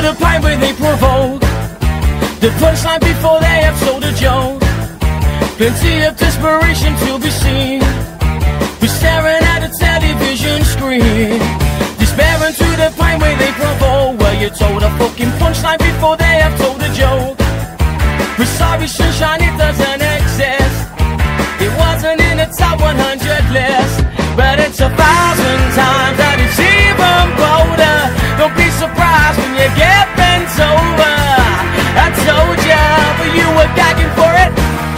the point where they provoke the punchline before they have told a joke. Plenty of desperation to be seen. We're staring at a television screen, despairing to the point where they provoke. Well, you told a fucking punchline before they have told a joke. We're sorry, sunshine, it doesn't exist. It wasn't in the top 100 list, but it's 1,000 times that it's even bolder. Don't be surprised when you get bent over. I told ya, but you were gagging for it.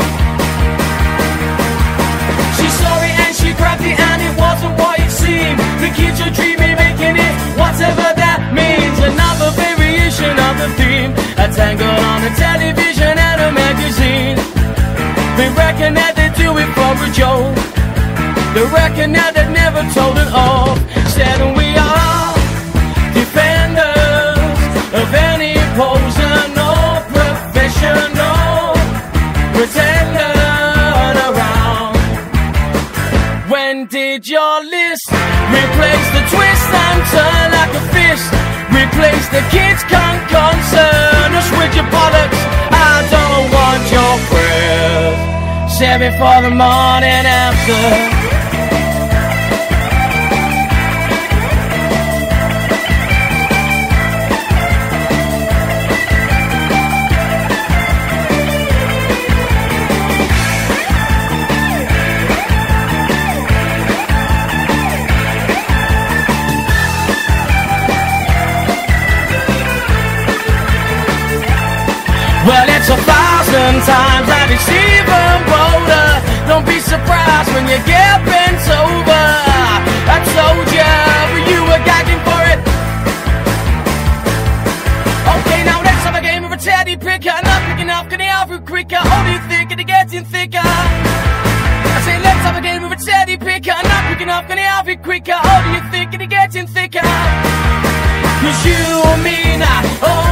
She's sorry and she grabbed it and it wasn't what it seemed. The kids are dreaming, making it, whatever that means. Another variation of the theme, a tangle on a television and a magazine. They reckon that they do it for a joke. They reckon that they never told it all. Said we are defenders of any pose and no professional pretender around. When did your list replace the twist and turn like a fist? Replace the kids' concern us with your bollocks. I don't want your prayers. Save it for the morning after. Well, it's 1,000 times that it's even bolder. Don't be surprised when you get bent over. I told ya, but you were gagging for it. Okay, now let's have a game of a teddy picker. Not picking up, can they have it quicker? Oh, do you think it's getting thicker? I say let's have a game of a teddy picker. Not picking up, can they have it quicker? Oh, do you think it's getting thicker? 'Cause you and me now, oh,